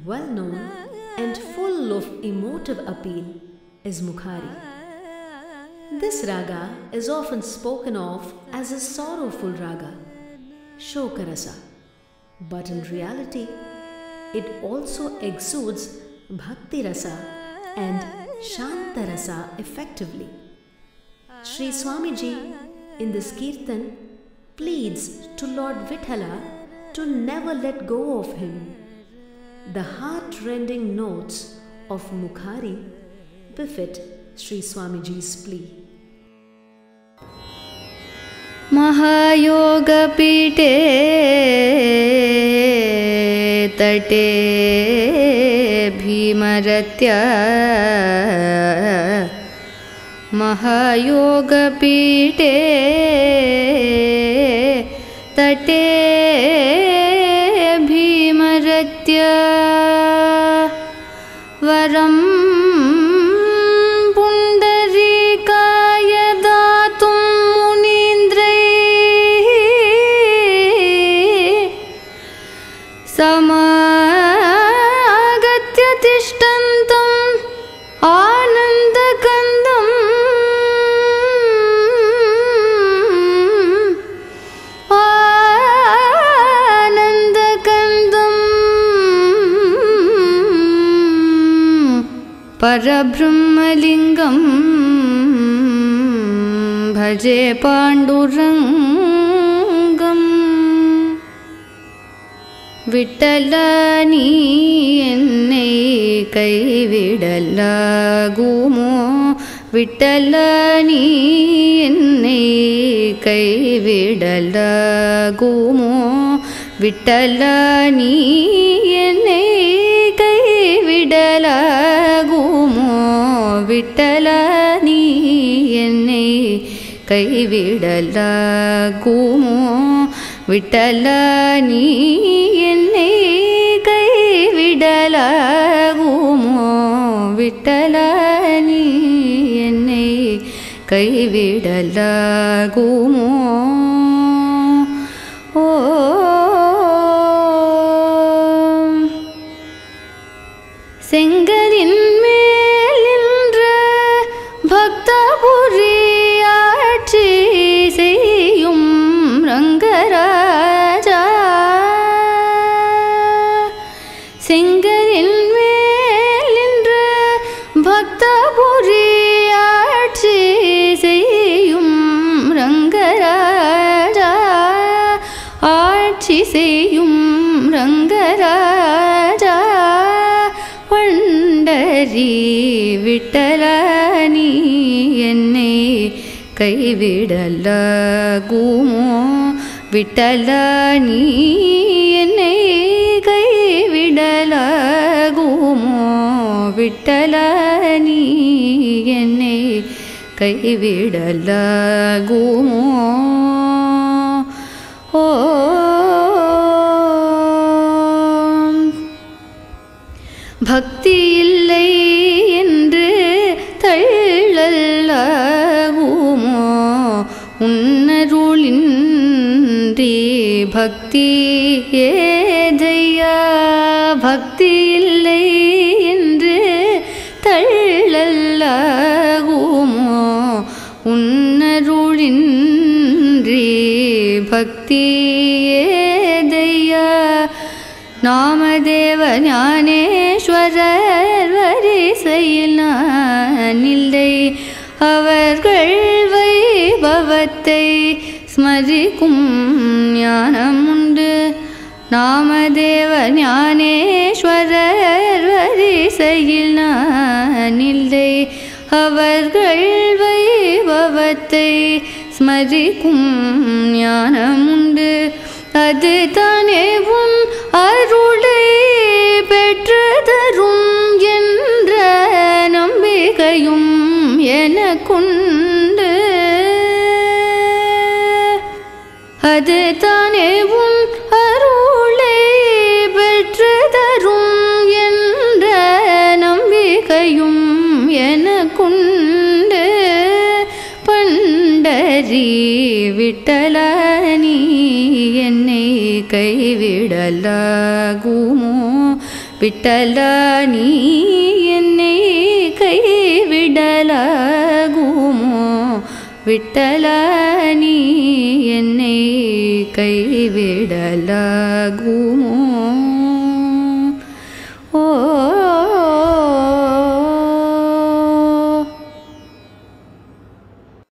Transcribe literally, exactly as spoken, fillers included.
well known and full of emotive appeal is Mukhari. This raga is often spoken of as a sorrowful raga, Shokarasa, but in reality, it also exudes Bhakti Rasa and Shanta Rasa effectively. Sri Swamiji in this Kirtan pleads to Lord Vithala to never let go of him. The heart-rending notes of Mukhari befit Sri Swamiji's plea. Mahayogapite tate bhimaratya Mahayogapite tate bhimaratya varam pundarikaya datum munindrai samagatya tishtantam anandakandam anandakandam Parabrahmalingam bhaje Pandurangam Vittala நீ என்னை கைவிடலாகுமோ விட்டல நீ என்னை கைவிடலாகுமோ விட்டல நீ என்னை கைவிடலாகுமோ விட்டல நீ என்னை கைவிடலாகுமோ விட்டல நீ என்னை கைவிடலாகுமோ விட்டல நீ என்னை கைவிடலாகுமோ ஓ செங்கலின் மேல் நின்ற பக்தபுரி ஆட்சி செய்யும் ரங்கராஜா செங்கலின் மேல் நின்ற பக்தபுரி ஆட்சி செய்யும் ரங்கராஜா ஆட்சி செய்யும் ரங்கராஜா பண்டரி விட்டல நீ என்னை கைவிடலாகுமோ விட்டல நீ என்னை கைவிடலாகுமோ விட்டல நீ என்னை கைவிடலாகுமோ ஓ பக்தி இல்லை என்று தள்ளலாகுமோ உன்னருளின்றி பக்தி ஏதையா பக்தி இல்லை என்று தள்ளலாகுமோ உன்னருளின்றி பக்தி ஏதையா நாமதேவ ஞானேஸ்வரர் வரிசையில் நான் இல்லை அவர்கள் வைபவத்தை ஸ்மரிக்கும் ஞானம் உண்டு நாமதேவ ஞானேஸ்வரர் வரிசையில் நான் இல்லை அவர்கள் வைபவத்தை ஸ்மரிக்கும் ஞானம் உண்டு அது தானே உன் அருளை பெற்று தரும் என்ற நம்பிக்கையும் எனக்குண்டு அது தானே உன் அருளை பெற்று தரும் என்ற நம்பிக்கையும் எனக்குண்டு பண்டரி விட்டல நீ என்னை கைவிடலாகுமோ விட்டலா நீ என்னை கைவிடலாகுமோ விட்டலா நீ என்னை கைவிடலாகுமோ